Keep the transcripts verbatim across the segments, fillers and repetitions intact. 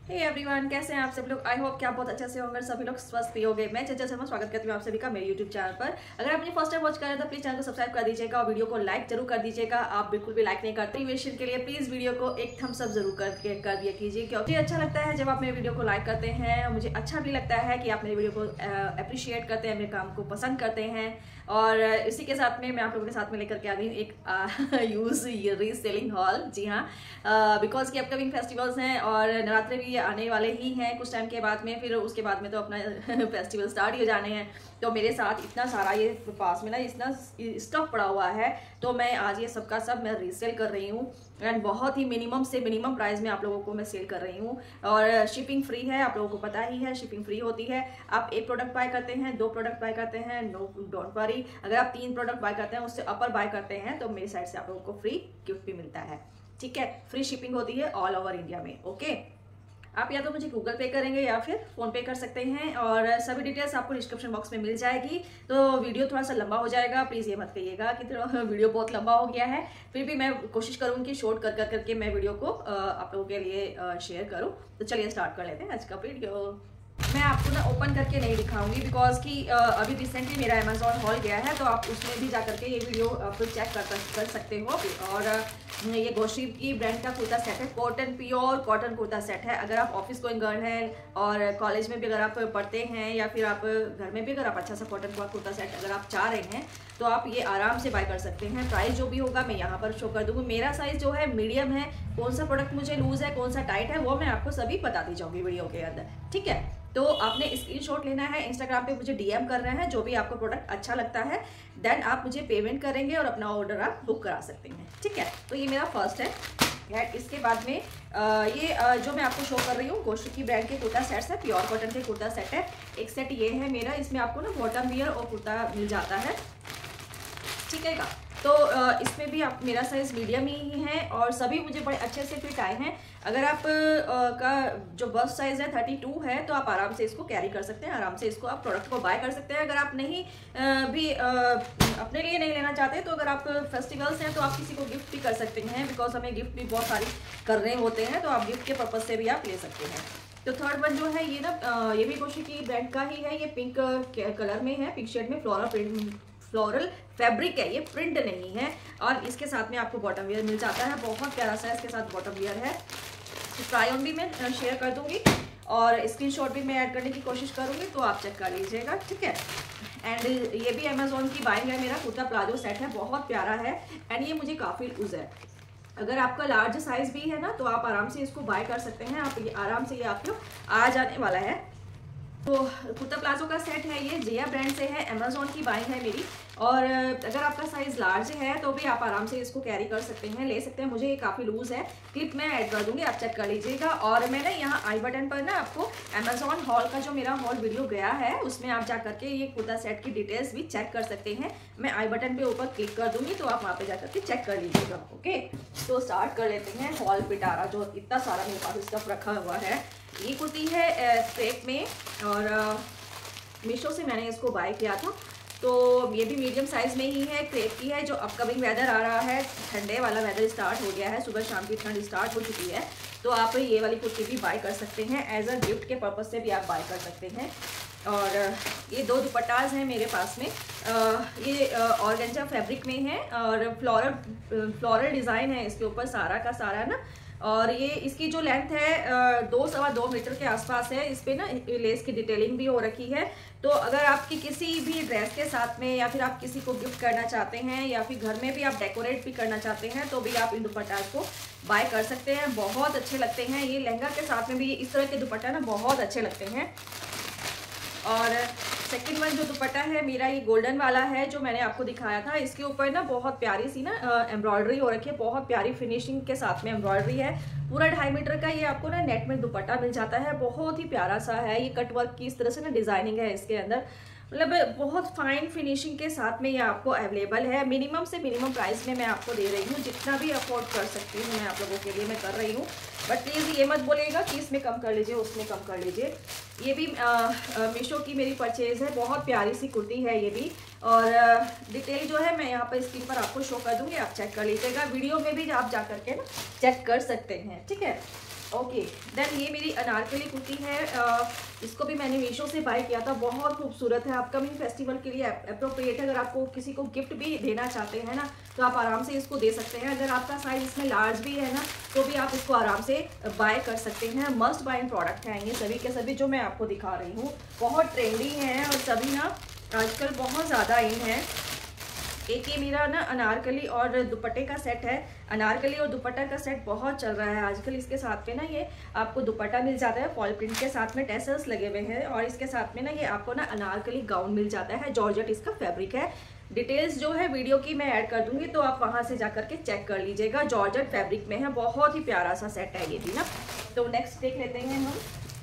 Hey everyone, कैसे हैं आप सब लोग। आई होप कि आप बहुत अच्छे से होंगे, सभी लोग स्वस्थ भी होंगे। मैं चंचल शर्मा स्वागत करती हूँ आप सभी का मेरे यूट्यूब चैनल पर। अगर आप अपनी फर्स्ट टाइम वॉच कर रहे हैं तो प्लीज चैनल को सब्सक्राइब कर दीजिएगा और वीडियो को लाइक जरूर कर दीजिएगा। आप बिल्कुल भी लाइक नहीं करते मोटिवेशन के लिए प्लीज वीडियो को एक थम्स अप जरूर करके कर दिया कीजिए, क्योंकि अच्छा लगता है जब आप मेरे वीडियो को लाइक करते हैं। मुझे अच्छा भी लगता है कि आप मेरे वीडियो को अप्रिशिएट करते हैं, मेरे काम को पसंद करते हैं। और इसी के साथ में मैं आप लोगों के साथ में लेकर के आ गई हूँ एक यूज रीसेलिंग हॉल। जी हाँ, बिकॉज की अपकमिंग फेस्टिवल्स हैं और नवरात्रे भी आने वाले ही हैं कुछ टाइम के बाद में। फिर उसके बाद में तो अपना फेस्टिवल स्टार्ट ही हो जाने हैं। तो मेरे साथ इतना सारा ये पास में ना इतना स्टफ पड़ा हुआ है, तो मैं आज ये सबका सब मैं रीसेल कर रही हूँ एंड बहुत ही मिनिमम से मिनिमम प्राइस में आप लोगों को मैं सेल कर रही हूँ। और शिपिंग फ्री है, आप लोगों को पता ही है शिपिंग फ्री होती है। आप एक प्रोडक्ट बाय करते हैं, दो प्रोडक्ट बाय करते हैं, नो डोंट वरी। अगर आप तीन प्रोडक्ट बाय करते हैं उससे अपर बाय करते हैं तो मेरी साइड से आप लोगों को फ्री गिफ्ट भी मिलता है। ठीक है, फ्री शिपिंग होती है ऑल ओवर इंडिया में। ओके, आप या तो मुझे गूगल पे करेंगे या फिर फोन पे कर सकते हैं और सभी डिटेल्स आपको डिस्क्रिप्शन बॉक्स में मिल जाएगी। तो वीडियो थोड़ा सा लंबा हो जाएगा, प्लीज़ ये मत कहिएगा कि तो वीडियो बहुत लंबा हो गया है। फिर भी मैं कोशिश करूँगी कि शॉर्ट कर कर करके मैं वीडियो को आप लोगों के लिए शेयर करूँ। तो चलिए स्टार्ट कर लेते हैं आज का वीडियो। मैं आपको ना ओपन करके नहीं दिखाऊंगी बिकॉज कि अभी रिसेंटली मेरा अमेजोन हॉल गया है, तो आप उसमें भी जा करके ये वीडियो आप चेक कर कर सकते हो। और ये गोशी की ब्रांड का कुर्ता सेट है, cotton pure cotton kurta set है। अगर आप ऑफिस गोइंग गर्ल हैं और कॉलेज में भी अगर आप पढ़ते हैं या फिर आप घर में भी अगर आप अच्छा सा कॉटन का कुर्ता सेट अगर आप चाह रहे हैं तो आप ये आराम से बाय कर सकते हैं। प्राइस जो भी होगा मैं यहाँ पर शो कर दूंगी। मेरा साइज जो है मीडियम है। कौन सा प्रोडक्ट मुझे लूज है, कौन सा टाइट है, वो मैं आपको सभी बताती जाऊँगी वीडियो के अंदर। ठीक है, तो आपने स्क्रीनशॉट लेना है, इंस्टाग्राम पे मुझे डीएम कर रहे हैं जो भी आपको प्रोडक्ट अच्छा लगता है, देन आप मुझे पेमेंट करेंगे और अपना ऑर्डर आप बुक करा सकते हैं। ठीक है, तो ये मेरा फर्स्ट है। यार इसके बाद में आ, ये आ, जो मैं आपको शो कर रही हूँ गोशू की ब्रांड के कुर्ता सेट्स है, प्योर कॉटन के कुर्ता सेट है। एक सेट ये है मेरा, इसमें आपको ना बॉटम वियर और कुर्ता मिल जाता है। ठीक है, तो इसमें भी आप मेरा साइज मीडियम ही है और सभी मुझे बड़े अच्छे से फिट आए हैं। अगर आप का जो बस्ट साइज है थर्टी टू है तो आप आराम से इसको कैरी कर सकते हैं, आराम से इसको आप प्रोडक्ट को बाय कर सकते हैं। अगर आप नहीं भी अपने लिए नहीं लेना चाहते तो अगर आप फेस्टिवल्स हैं तो आप किसी को गिफ्ट भी कर सकते हैं, बिकॉज हमें गिफ्ट भी बहुत सारी कर रहे होते हैं, तो आप गिफ्ट के पर्पज से भी आप ले सकते हैं। तो थर्ड वन जो है ये ना ये भी गोशी की ब्रांड का ही है। ये पिंक कलर में है, पिंक शेड में फ्लोरल प्रिंट फ्लोरल फैब्रिक है, ये प्रिंट नहीं है। और इसके साथ में आपको बॉटम वियर मिल जाता है, बहुत प्यारा सा इसके साथ बॉटम वियर है। तो ट्राई ऑन भी मैं शेयर कर दूंगी और स्क्रीनशॉट भी मैं ऐड करने की कोशिश करूंगी, तो आप चेक कर लीजिएगा। ठीक है, एंड ये भी अमेजोन की बाइंग है। मेरा कुर्ता प्लाजो सेट है, बहुत प्यारा है एंड ये मुझे काफ़ी लूज है। अगर आपका लार्ज साइज भी है ना तो आप आराम से इसको बाय कर सकते हैं। आप ये आराम से ये आपको आ जाने वाला है। तो कुर्ता प्लाजो का सेट है, ये जिया ब्रांड से है, अमेजोन की बाइंग है मेरी। और अगर आपका साइज लार्ज है तो भी आप आराम से इसको कैरी कर सकते हैं, ले सकते हैं। मुझे ये काफ़ी लूज है, क्लिप मैं ऐड कर दूंगी, आप चेक कर लीजिएगा। और मैंने यहाँ आई बटन पर ना आपको अमेजोन हॉल का जो मेरा हॉल वीडियो गया है उसमें आप जा करके ये कुर्ता सेट की डिटेल्स भी चेक कर सकते हैं। मैं आई बटन पे ऊपर क्लिक कर दूंगी तो आप वहाँ पे जा करके चेक कर लीजिएगा। ओके, तो स्टार्ट कर लेते हैं। हॉल पिटारा जो इतना सारा मेरे पास स्टफ रखा हुआ है, ये कुर्ती है स्ट्रेट में और मीशो से मैंने इसको बाय किया था। तो ये भी मीडियम साइज में ही है, क्रेप की है। जो अपकमिंग वेदर आ रहा है, ठंडे वाला वेदर स्टार्ट हो गया है, सुबह शाम की ठंड स्टार्ट हो चुकी है, तो आप ये वाली कुर्ती भी बाय कर सकते हैं। एज अ गिफ्ट के पर्पज से भी आप बाय कर सकते हैं। और ये दो दुपट्टाज हैं मेरे पास में, ये ऑर्गेंजा फैब्रिक में है और फ्लोरल फ्लोरल डिज़ाइन है इसके ऊपर सारा का सारा ना। और ये इसकी जो लेंथ है दो सवा दो मीटर के आसपास है। इस पे ना लेस की डिटेलिंग भी हो रखी है। तो अगर आपकी किसी भी ड्रेस के साथ में या फिर आप किसी को गिफ्ट करना चाहते हैं या फिर घर में भी आप डेकोरेट भी करना चाहते हैं तो भी आप इन दुपट्टा को बाय कर सकते हैं। बहुत अच्छे लगते हैं, ये लहंगा के साथ में भी इस तरह के दुपट्टा ना बहुत अच्छे लगते हैं। और सेकंड वन जो दुपट्टा है मेरा ये गोल्डन वाला है जो मैंने आपको दिखाया था। इसके ऊपर ना बहुत प्यारी सी ना एम्ब्रॉयडरी हो रखी है, बहुत प्यारी फिनिशिंग के साथ में एम्ब्रॉयडरी है। पूरा ढाई मीटर का ये आपको ना नेट में दुपट्टा मिल जाता है, बहुत ही प्यारा सा है। ये कट वर्क की इस तरह से ना डिजाइनिंग है इसके अंदर, मतलब बहुत फाइन फिनिशिंग के साथ में ये आपको अवेलेबल है। मिनिमम से मिनिमम प्राइस में मैं आपको दे रही हूँ, जितना भी अफोर्ड कर सकती हूँ मैं आप लोगों के लिए मैं कर रही हूँ। बट प्लीज़ ये मत बोलिएगा कि इसमें कम कर लीजिए उसमें कम कर लीजिए। ये भी मीशो की मेरी परचेज़ है, बहुत प्यारी सी कुर्ती है ये भी। और डिटेल जो है मैं यहाँ पर स्क्रीन पर आपको शो कर दूँगी, आप चेक कर लीजिएगा। वीडियो में भी आप जा करके ना चेक कर सकते हैं। ठीक है, ओके देन ये मेरी अनारकली कुर्ती है, इसको भी मैंने मीशो से बाय किया था। बहुत खूबसूरत है, अपकमिंग फेस्टिवल के लिए अप्रोप्रिएट है। अगर आपको किसी को गिफ्ट भी देना चाहते हैं ना तो आप आराम से इसको दे सकते हैं। अगर आपका साइज इसमें लार्ज भी है ना तो भी आप इसको आराम से बाय कर सकते हैं। मस्ट बाइंग प्रोडक्ट हैं ये सभी के सभी जो मैं आपको दिखा रही हूँ। बहुत ट्रेंडी हैं और सभी ना आजकल बहुत ज़्यादा इन है। एक ये मेरा ना अनारकली और दुपट्टे का सेट है। अनारकली और दुपट्टा का सेट बहुत चल रहा है आजकल। इसके साथ में ना ये आपको दुपट्टा मिल जाता है, फॉल प्रिंट के साथ में टेसल्स लगे हुए हैं, और इसके साथ में ना ये आपको ना अनारकली गाउन मिल जाता है। जॉर्जेट इसका फैब्रिक है। डिटेल्स जो है वीडियो की मैं ऐड कर दूंगी तो आप वहां से जाकर के चेक कर लीजिएगा। जॉर्जेट फैब्रिक में है, बहुत ही प्यारा सा सेट है ये भी ना। तो नेक्स्ट देख लेते हैं हम।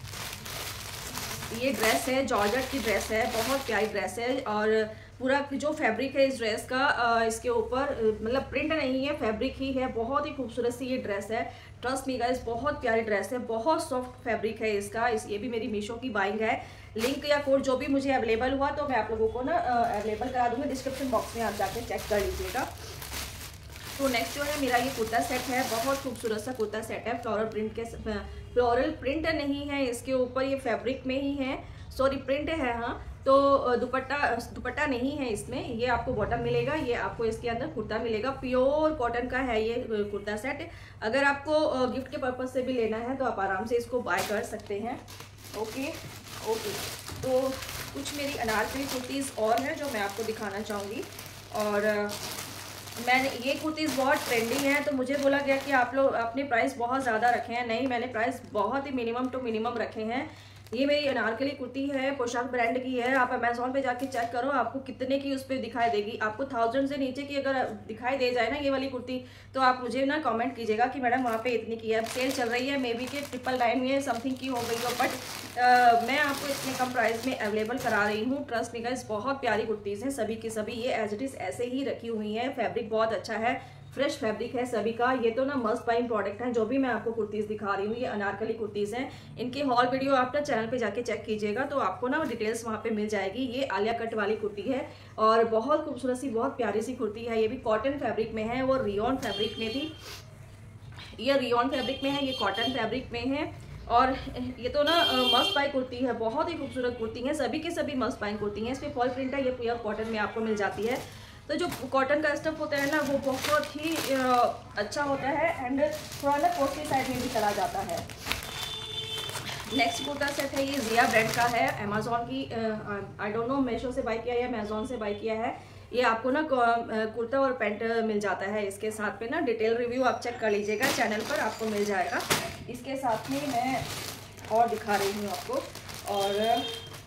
ये ड्रेस है, जॉर्जेट की ड्रेस है, बहुत प्यारी ड्रेस है। और पूरा जो फैब्रिक है इस ड्रेस का, इसके ऊपर मतलब प्रिंट नहीं है, फैब्रिक ही है। बहुत ही खूबसूरत सी ये ड्रेस है। ट्रस्ट मी गाइस, बहुत प्यारी ड्रेस है, बहुत सॉफ्ट फैब्रिक है इसका। इस ये भी मेरी मीशो की बाइंग है। लिंक या कोड जो भी मुझे अवेलेबल हुआ तो मैं आप लोगों को ना अवेलेबल करा दूंगी डिस्क्रिप्शन बॉक्स में, आप जाके चेक कर लीजिएगा। तो नेक्स्ट जो है मेरा ये कुर्ता सेट है, बहुत खूबसूरत सा कुर्ता सेट है। फ्लोरल प्रिंट के, फ्लोरल प्रिंट नहीं है इसके ऊपर, ये फैब्रिक में ही है, सॉरी प्रिंट है हाँ। तो दुपट्टा दुपट्टा नहीं है इसमें। ये आपको बॉटम मिलेगा, ये आपको इसके अंदर कुर्ता मिलेगा। प्योर कॉटन का है ये कुर्ता सेट। अगर आपको गिफ्ट के पर्पज से भी लेना है तो आप आराम से इसको बाय कर सकते हैं। ओके ओके तो कुछ मेरी अनारकली कुर्तीज़ और हैं जो मैं आपको दिखाना चाहूँगी। और मैंने ये कुर्तीज़ बहुत ट्रेंडिंग है तो मुझे बोला गया कि आप लोग अपने प्राइस बहुत ज़्यादा रखे हैं। नहीं, मैंने प्राइस बहुत ही मिनिमम टू मिनिमम रखे हैं। ये मेरी अनारकली कुर्ती है, पोशाक ब्रांड की है। आप अमेजोन पे जाके चेक करो आपको कितने की उस पर दिखाई देगी। आपको थाउजेंड से नीचे की अगर दिखाई दे जाए ना ये वाली कुर्ती तो आप मुझे ना कमेंट कीजिएगा कि मैडम वहाँ पे इतनी की है। सेल चल रही है, मे बी के ट्रिपल नाइन में समथिंग की हो गई हो, बट मैं आपको इतने कम प्राइस में अवेलेबल करा रही हूँ। ट्रस्ट मी गाइस, बहुत प्यारी कुर्तीज़ हैं सभी की सभी। ये एज इट इज़ ऐसे ही रखी हुई है। फैब्रिक बहुत अच्छा है, फ्रेश फैब्रिक है सभी का। ये तो ना मस्ट बाइंग प्रोडक्ट हैं जो भी मैं आपको कुर्तीज़ दिखा रही हूँ। ये अनारकली कुर्तीज़ हैं, इनकी हॉल वीडियो आप ना चैनल पे जाके चेक कीजिएगा तो आपको ना डिटेल्स वहाँ पे मिल जाएगी। ये आलिया कट वाली कुर्ती है और बहुत खूबसूरत सी, बहुत प्यारी सी कुर्ती है। ये भी कॉटन फैब्रिक में है, वो रियॉन फैब्रिक में थी, ये रियॉन फैब्रिक में है, ये कॉटन फैब्रिक में है। और ये तो ना मस्ट बाई कुर्ती है, बहुत ही खूबसूरत कुर्ती है, सभी के सभी मस्ट बाई कुर्ती हैं। इस पर फॉल प्रिंट है, ये प्योर कॉटन में आपको मिल जाती है। तो जो कॉटन का स्टफ होता है ना वो बहुत ही अच्छा होता है एंड थोड़ा ना कॉस्टली साइड में भी चला जाता है। नेक्स्ट कुर्ता सेट है, ये जिया ब्रांड का है, अमेजोन की, आई डोंट नो मीशो से बाय किया या अमेजोन से बाय किया है। ये आपको ना कुर्ता और पैंट मिल जाता है इसके साथ में ना। डिटेल रिव्यू आप चेक कर लीजिएगा, चैनल पर आपको मिल जाएगा। इसके साथ में मैं और दिखा रही हूँ आपको। और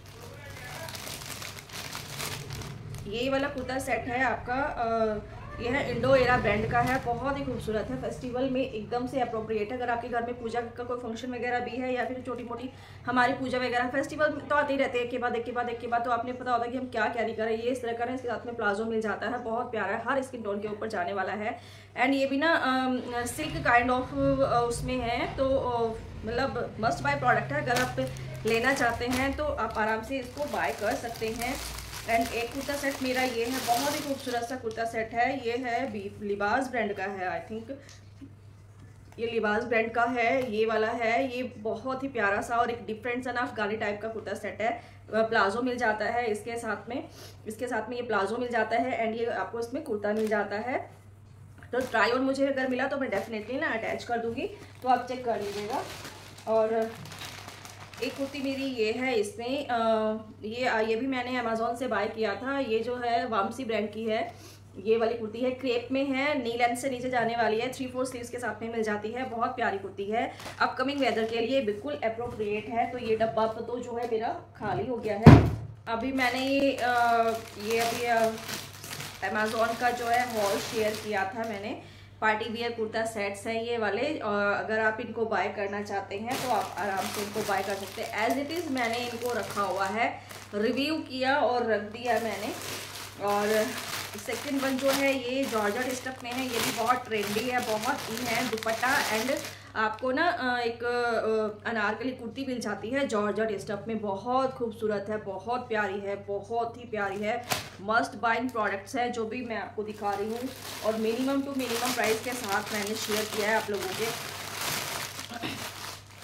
ये वाला कुर्ता सेट है आपका, आ, यह है इंडो एरा ब्रांड का है, बहुत ही खूबसूरत है। फेस्टिवल में एकदम से अप्रोप्रिएट है। अगर आपके घर में पूजा का कोई फंक्शन वगैरह भी है या फिर छोटी मोटी हमारी पूजा वगैरह, फेस्टिवल तो आते ही रहते हैं एक के बाद एक के बाद एक के बाद, तो आपने पता होता है कि हम क्या कैरी करें। ये इस तरह का है, इसके साथ में प्लाजो मिल जाता है, बहुत प्यारा है, हर स्किन टोन के ऊपर जाने वाला है। एंड ये भी ना सिल्क काइंड ऑफ उसमें है, तो मतलब मस्ट बाय प्रोडक्ट है। अगर आप लेना चाहते हैं तो आप आराम से इसको बाय कर सकते हैं। एंड एक कुर्ता सेट मेरा ये है, बहुत ही खूबसूरत सा कुर्ता सेट है। ये है लिबास ब्रांड का है, आई थिंक ये लिबास ब्रांड का है, ये वाला है। ये बहुत ही प्यारा सा और एक डिफरेंट सा ना अफगानी टाइप का कुर्ता सेट है। प्लाजो मिल जाता है इसके साथ में, इसके साथ में ये प्लाजो मिल जाता है एंड ये आपको इसमें कुर्ता मिल जाता है। तो ट्राई ऑन मुझे अगर मिला तो मैं डेफिनेटली ना अटैच कर दूंगी, तो आप चेक कर लीजिएगा। और एक कुर्ती मेरी ये है, इसमें आ, ये ये भी मैंने अमेजोन से बाय किया था। ये जो है वामसी ब्रांड की है, ये वाली कुर्ती है, क्रेप में है, नी लेंथ से नीचे जाने वाली है, थ्री फोर स्लीव्स के साथ में मिल जाती है। बहुत प्यारी कुर्ती है, अपकमिंग वेदर के लिए बिल्कुल अप्रोप्रिएट है। तो ये डब्बा तो जो है मेरा खाली हो गया है। अभी मैंने ये आ, ये अभी अमेजोन का जो है हॉल शेयर किया था मैंने। पार्टी वियर कुर्ता सेट्स हैं ये वाले, और अगर आप इनको बाय करना चाहते हैं तो आप आराम से इनको बाय कर सकते हैं। एज इट इज़ मैंने इनको रखा हुआ है, रिव्यू किया और रख दिया मैंने। और सेकंड वन जो है ये जॉर्जेट स्टफ में है, ये भी बहुत ट्रेंडी है, बहुत इन है। दुपट्टा एंड आपको ना एक अनारकली कुर्ती मिल जाती है जॉर्जेट स्टफ में, बहुत खूबसूरत है, बहुत प्यारी है, बहुत ही प्यारी है। मस्ट बाइंग प्रोडक्ट्स है जो भी मैं आपको दिखा रही हूँ, और मिनिमम टू मिनिमम प्राइस के साथ मैंने शेयर किया है आप लोगों के।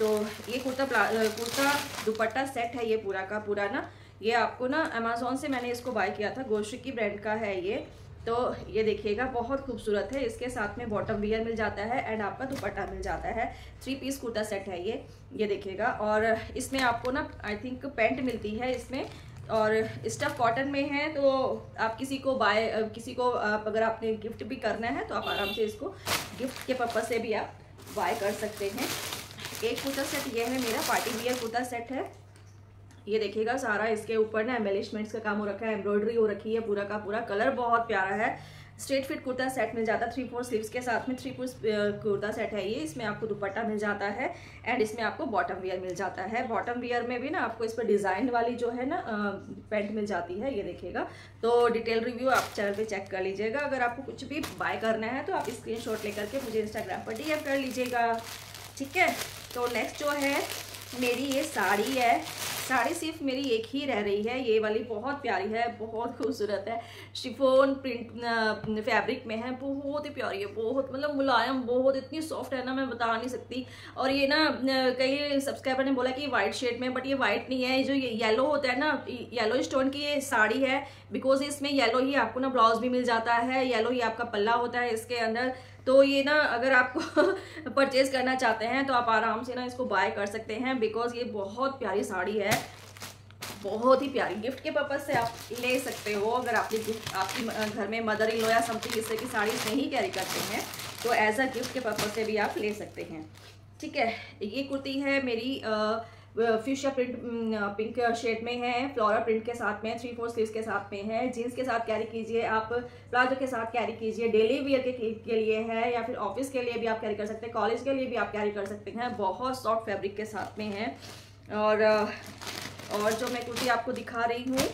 तो ये कुर्ता कुर्ता दुपट्टा सेट है ये पूरा का पूरा ना, ये आपको ना अमेज़ॉन से मैंने इसको बाय किया था, गोश्री की ब्रांड का है ये। तो ये देखिएगा बहुत खूबसूरत है, इसके साथ में बॉटम वियर मिल जाता है एंड आपका दुपट्टा मिल जाता है। थ्री पीस कुर्ता सेट है ये ये देखिएगा। और इसमें आपको ना आई थिंक पैंट मिलती है इसमें, और स्टफ कॉटन में है। तो आप किसी को बाय किसी को आप अगर आपने गिफ्ट भी करना है तो आप आराम से इसको गिफ्ट के पर्पज़ से भी आप बाय कर सकते हैं। एक कुर्ता सेट ये है मेरा, पार्टी वियर कुर्ता सेट है। ये देखिएगा सारा इसके ऊपर ना एम्बेलिशमेंट्स का काम हो रखा है, एम्ब्रॉयडरी हो रखी है पूरा का पूरा। कलर बहुत प्यारा है। स्ट्रेट फिट कुर्ता सेट मिल जाता है, थ्री फोर स्लीव्स के साथ में थ्री फोर कुर्ता सेट है ये। इसमें आपको दुपट्टा मिल जाता है एंड इसमें आपको बॉटम वियर मिल जाता है। बॉटम वियर में भी ना आपको इस पर डिज़ाइन वाली जो है ना पैंट मिल जाती है, ये देखिएगा। तो डिटेल रिव्यू आप चैनल पे चेक कर लीजिएगा। अगर आपको कुछ भी बाय करना है तो आप स्क्रीनशॉट लेकर के मुझे इंस्टाग्राम पर डीएम कर लीजिएगा, ठीक है। तो नेक्स्ट जो है मेरी ये साड़ी है। साड़ी सिर्फ मेरी एक ही रह रही है, ये वाली बहुत प्यारी है, बहुत खूबसूरत है। शिफॉन प्रिंट फैब्रिक में है, बहुत ही प्यारी है, बहुत मतलब मुलायम, बहुत इतनी सॉफ्ट है ना मैं बता नहीं सकती। और ये ना कई सब्सक्राइबर ने बोला कि वाइट शेड में, बट ये वाइट नहीं है, जो ये येलो होता है ना, येलो स्टोन की ये साड़ी है। बिकॉज इसमें येलो ही आपको ना ब्लाउज भी मिल जाता है, येलो ही आपका पल्ला होता है इसके अंदर। तो ये ना अगर आपको परचेज करना चाहते हैं तो आप आराम से ना इसको बाय कर सकते हैं, बिकॉज ये बहुत प्यारी साड़ी है, बहुत ही प्यारी। गिफ्ट के पर्पज से आप ले सकते हो। अगर आपकी गिफ्ट आपकी घर में मदर इन लॉ या समथिंग इस तरह की साड़ी नहीं कैरी करते हैं तो एज अ गिफ्ट के पर्पज से भी आप ले सकते हैं, ठीक है। ये कुर्ती है मेरी फ्यूशिया प्रिंट पिंक शेड में है, फ्लोरा प्रिंट के साथ में, थ्री फोर स्लीव्स के साथ में है। जीन्स के साथ कैरी कीजिए, आप प्लाजो के साथ कैरी कीजिए, डेली वियर के, के लिए है या फिर ऑफिस के लिए भी आप कैरी कर सकते हैं, कॉलेज के लिए भी आप कैरी कर सकते हैं। बहुत सॉफ्ट फैब्रिक के साथ में है। और और जो मैं कुर्ती आपको दिखा रही हूँ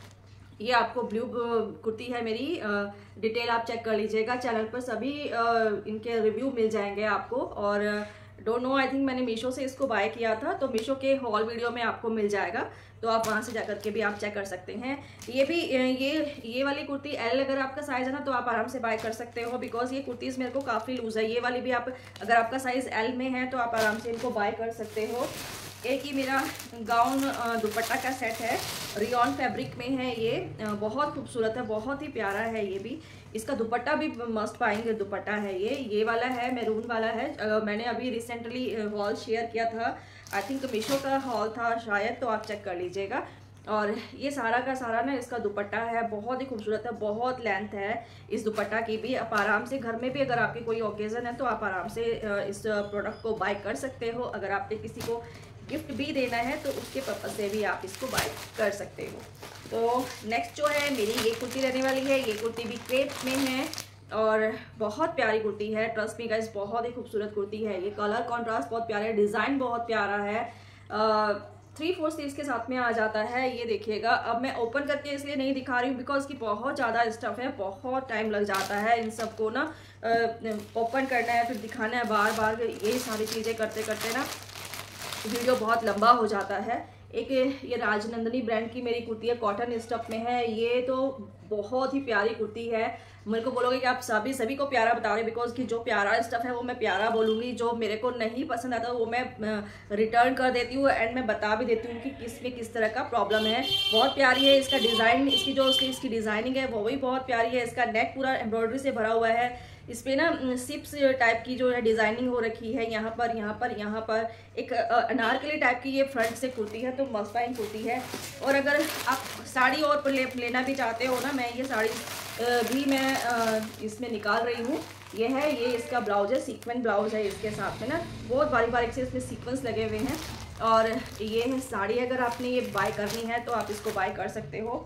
ये आपको ब्लू कुर्ती है मेरी। डिटेल आप चेक कर लीजिएगा, चैनल पर सभी इनके रिव्यू मिल जाएंगे आपको। और डोंट नो, आई थिंक मैंने मीशो से इसको बाय किया था, तो मीशो के हॉल वीडियो में आपको मिल जाएगा, तो आप वहाँ से जाकर के भी आप चेक कर सकते हैं। ये भी ये ये वाली कुर्ती एल अगर आपका साइज़ है ना तो आप आराम से बाय कर सकते हो, बिकॉज ये कुर्तीज़ मेरे को काफ़ी लूज़ है। ये वाली भी आप अगर आपका साइज़ एल में है तो आप आराम से इनको बाय कर सकते हो। एक ही मेरा गाउन दुपट्टा का सेट है, रियॉन फैब्रिक में है ये, बहुत खूबसूरत है, बहुत ही प्यारा है ये भी। इसका दुपट्टा भी मस्त पाएंगे दुपट्टा है ये ये वाला है, मैरून वाला है। मैंने अभी रिसेंटली हॉल शेयर किया था, आई थिंक मीशो का हॉल था शायद, तो आप चेक कर लीजिएगा। और ये सारा का सारा ना इसका दुपट्टा है, बहुत ही खूबसूरत है, बहुत लेंथ है इस दुपट्टा की भी। आप आराम से घर में भी अगर आपके कोई ओकेज़न है तो आप आराम से इस प्रोडक्ट को बाय कर सकते हो। अगर आपने किसी को गिफ्ट भी देना है तो उसके पर्पज़ से भी आप इसको बाय कर सकते हो। तो नेक्स्ट जो है मेरी ये कुर्ती रहने वाली है। ये कुर्ती भी क्रेप में है और बहुत प्यारी कुर्ती है, ट्रस्ट मी गाइस, बहुत ही खूबसूरत कुर्ती है। ये कलर कॉन्ट्रास्ट बहुत प्यारा है, डिज़ाइन बहुत प्यारा है। थ्री फोर स्लीव्स के साथ में आ जाता है, ये देखिएगा। अब मैं ओपन करके इसलिए नहीं दिखा रही हूँ बिकॉज की बहुत ज़्यादा स्टफ है, बहुत टाइम लग जाता है इन सबको ना ओपन करना है, फिर दिखाना है बार बार, ये सारी चीज़ें करते करते ना वीडियो बहुत लंबा हो जाता है। एक ये राजनंदिनी ब्रांड की मेरी कुर्ती है, कॉटन स्टफ में है। ये तो बहुत ही प्यारी कुर्ती है। मेरे को बोलोगे कि आप सभी सभी को प्यारा बता रहे, बिकॉज कि जो प्यारा स्टफ है वो मैं प्यारा बोलूँगी, जो मेरे को नहीं पसंद आता वो मैं रिटर्न कर देती हूँ एंड मैं बता भी देती हूँ कि किस में किस तरह का प्रॉब्लम है। बहुत प्यारी है, इसका डिज़ाइन, इसकी जो उसकी इसकी डिज़ाइनिंग है वो भी बहुत प्यारी है। इसका नेक पूरा एम्ब्रॉयडरी से भरा हुआ है, इस पर ना सिप्स टाइप की जो है डिज़ाइनिंग हो रखी है, यहाँ पर यहाँ पर यहाँ पर एक अनारकली टाइप की ये फ्रंट से कुर्ती है, तो मस्ताइन कुर्ती है। और अगर आप साड़ी और ले, लेना भी चाहते हो ना, मैं ये साड़ी भी मैं इसमें निकाल रही हूँ। ये है, ये इसका ब्लाउज है, सीक्वेंस ब्लाउज है इसके साथ में ना, बहुत बारीक बारीक से इसमें सीक्वेंस लगे हुए हैं। और ये है साड़ी, अगर आपने ये बाय करनी है तो आप इसको बाय कर सकते हो।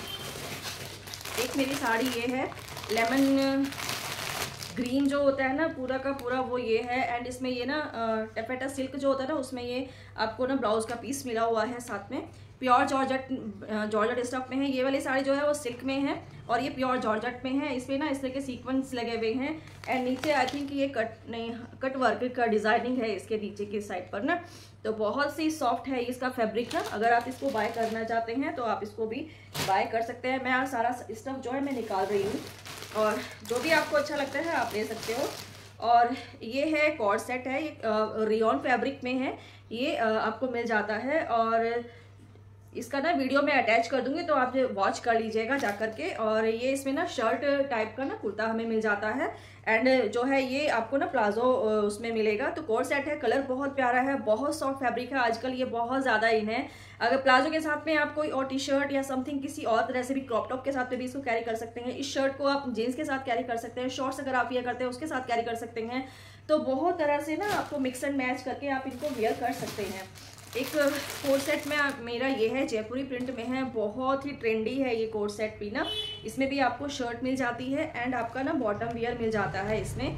एक मेरी साड़ी ये है, लेमन ग्रीन जो होता है ना पूरा का पूरा वो ये है, एंड इसमें ये ना टफेटा सिल्क जो होता है ना उसमें ये आपको ना ब्लाउज का पीस मिला हुआ है साथ में। प्योर जॉर्जेट जॉर्जेट स्टफ में है ये वाली साड़ी जो है, वो सिल्क में है और ये प्योर जॉर्जेट में है। इसमें ना इस तरह के सीक्वेंस लगे हुए हैं एंड नीचे आई थिंक ये कट नहीं कट वर्क का डिज़ाइनिंग है इसके नीचे की साइड पर ना, तो बहुत सी सॉफ्ट है इसका फैब्रिक ना। अगर आप इसको बाय करना चाहते हैं तो आप इसको भी बाय कर सकते हैं। मैं सारा स्टफ जो है मैं निकाल रही हूँ और जो भी आपको अच्छा लगता है आप ले सकते हो। और ये है कॉर्ड सेट है, ये रियॉन फैब्रिक में है। ये आपको मिल जाता है। और इसका ना वीडियो में अटैच कर दूंगी तो आप वॉच कर लीजिएगा जा करके। और ये इसमें ना शर्ट टाइप का ना कुर्ता हमें मिल जाता है। एंड जो है ये आपको ना प्लाजो उसमें मिलेगा। तो कोट सेट है, कलर बहुत प्यारा है, बहुत सॉफ्ट फैब्रिक है, आजकल ये बहुत ज़्यादा इन है। अगर प्लाजो के साथ में आप कोई और टी शर्ट या समथिंग किसी और तरह से भी क्रॉप टॉप के साथ में भी इसको कैरी कर सकते हैं। इस शर्ट को आप जीन्स के साथ कैरी कर सकते हैं, शॉर्ट्स अगर आप वियर करते हैं उसके साथ कैरी कर सकते हैं। तो बहुत तरह से ना आपको मिक्स एंड मैच करके आप इनको वियर कर सकते हैं। एक कोट सेट में मेरा ये है, जयपुरी प्रिंट में है, बहुत ही ट्रेंडी है ये कोट सेट भी ना। इसमें भी आपको शर्ट मिल जाती है एंड आपका ना बॉटम वियर मिल जाता है। इसमें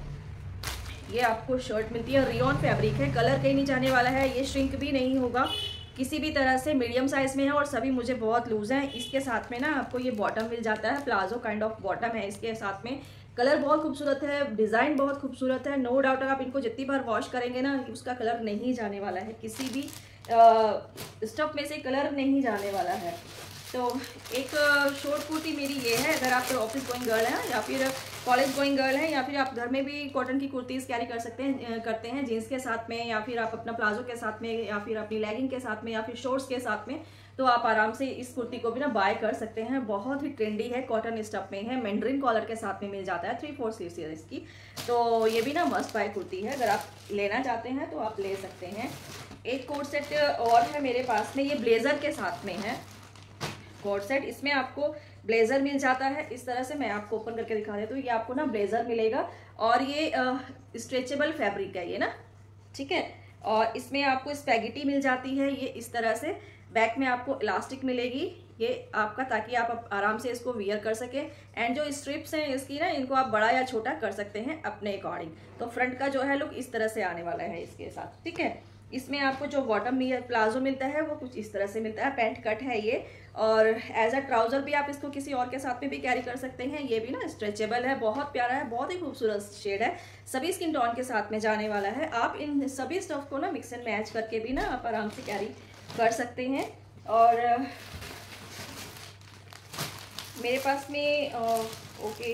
ये आपको शर्ट मिलती है, रियॉन फैब्रिक है, कलर कहीं नहीं जाने वाला है, ये श्रिंक भी नहीं होगा किसी भी तरह से, मीडियम साइज में है और सभी मुझे बहुत लूज हैं। इसके साथ में ना आपको ये बॉटम मिल जाता है, प्लाजो काइंड ऑफ बॉटम है इसके साथ में। कलर बहुत खूबसूरत है, डिज़ाइन बहुत खूबसूरत है, नो डाउट आप इनको जितनी बार वॉश करेंगे ना उसका कलर नहीं जाने वाला है, किसी भी स्टफ में से कलर नहीं जाने वाला है। तो एक शॉर्ट कुर्ती मेरी ये है, अगर आप ऑफिस गोइंग गर्ल हैं या फिर कॉलेज गोइंग गर्ल हैं या फिर आप घर में भी कॉटन की कुर्तीज़ कैरी कर सकते हैं करते हैं जीन्स के साथ में, या फिर आप अपना प्लाजो के साथ में, या फिर अपनी लेगिंग के साथ में, या फिर शॉर्ट्स के साथ में, तो आप आराम से इस कुर्ती को भी ना बाय कर सकते हैं। बहुत ही ट्रेंडी है, कॉटन स्टफ में है, मैंड्रिन कॉलर के साथ में मिल जाता है, थ्री फोर स्लीव्स है इसकी। तो ये भी ना मस्ट बाय कुर्ती है, अगर आप लेना चाहते हैं तो आप ले सकते हैं। एक कोट सेट और है मेरे पास में, ये ब्लेजर के साथ में है कोट सेट। इसमें आपको ब्लेजर मिल जाता है इस तरह से, मैं आपको ओपन करके दिखा देती हूँ। ये आपको ना ब्लेजर मिलेगा और ये स्ट्रेचेबल फैब्रिक है ये ना, ठीक है। और इसमें आपको स्पैगेटी मिल जाती है ये इस तरह से, बैक में आपको इलास्टिक मिलेगी ये आपका, ताकि आप आराम से इसको वियर कर सके। एंड जो स्ट्रिप्स हैं इसकी ना, इनको आप बड़ा या छोटा कर सकते हैं अपने अकॉर्डिंग। तो फ्रंट का जो है लुक इस तरह से आने वाला है इसके साथ, ठीक है। इसमें आपको जो बॉटम प्लाजो मिलता है वो कुछ इस तरह से मिलता है, पैंट कट है ये। और एज अ ट्राउजर भी आप इसको किसी और के साथ में भी कैरी कर सकते हैं। ये भी ना स्ट्रेचेबल है, बहुत प्यारा है, बहुत ही खूबसूरत शेड है, सभी स्किन टोन के साथ में जाने वाला है। आप इन सभी स्टफ को ना मिक्स एंड मैच करके भी ना आप आराम से कैरी कर सकते हैं। और मेरे पास में आ, ओके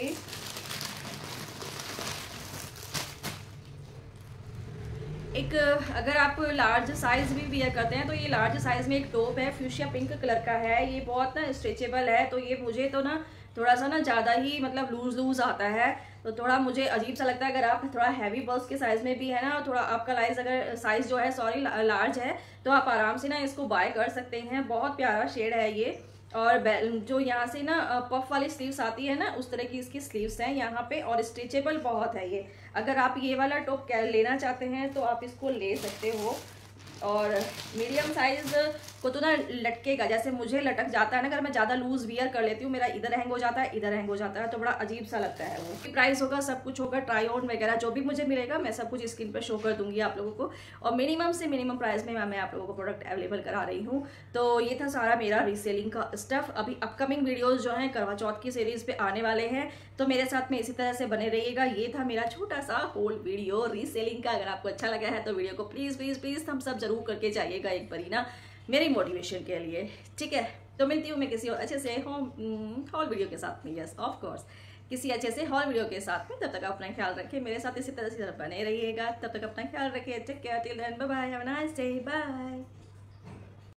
एक, अगर आप लार्ज साइज भी वियर करते हैं तो ये लार्ज साइज में एक टॉप है, फ्यूशिया पिंक कलर का है, ये बहुत ना स्ट्रेचेबल है। तो ये मुझे तो ना थोड़ा सा ना ज़्यादा ही मतलब लूज लूज आता है, तो थोड़ा मुझे अजीब सा लगता है। अगर आप थोड़ा हैवी बॉक्स के साइज में भी है ना, थोड़ा आपका लाइज अगर साइज जो है सॉरी लार्ज है, तो आप आराम से ना इसको बाय कर सकते हैं। बहुत प्यारा शेड है ये। और जो यहाँ से ना पफ वाली स्लीव्स आती है ना, उस तरह की इसकी स्लीव्स हैं यहाँ पे, और स्ट्रेचेबल बहुत है ये। अगर आप ये वाला टॉप लेना चाहते हैं तो आप इसको ले सकते हो। और मीडियम साइज को तो ना लटकेगा, जैसे मुझे लटक जाता है ना, अगर मैं ज़्यादा लूज वियर कर लेती हूँ, मेरा इधर हैंग हो जाता है, इधर हैंग हो जाता है, तो बड़ा अजीब सा लगता है वो। प्राइस होगा, सब कुछ होगा, ट्राई ऑन वगैरह जो भी मुझे मिलेगा मैं सब कुछ स्क्रीन पर शो कर दूंगी आप लोगों को। और मिनिमम से मिनिमम प्राइस में मैं आप लोगों को प्रोडक्ट अवेलेबल करा रही हूँ। तो ये था सारा मेरा रीसेलिंग का स्टफ। अभी अपकमिंग वीडियोज़ जो हैं करवा चौथ की सीरीज़ पे आने वाले हैं, तो मेरे साथ में इसी तरह से बने रहिएगा। ये था मेरा छोटा सा होल वीडियो रीसेलिंग का। अगर आपको अच्छा लगा है तो वीडियो को please please please thumbs up जरूर करके जाइएगा एक बारी ना, मेरी मोटिवेशन के लिए, ठीक है। तो मिलती हूँ मैं किसी और अच्छे से होम हॉल वीडियो के साथ में, यस ऑफ कोर्स, किसी अच्छे से हॉल वीडियो के साथ में। तब तक अपना ख्याल रखें, मेरे साथ इसी तरह से बने रहिएगा। तब तक अपना ख्याल रखिए, take care, till then bye bye, have a nice day, bye.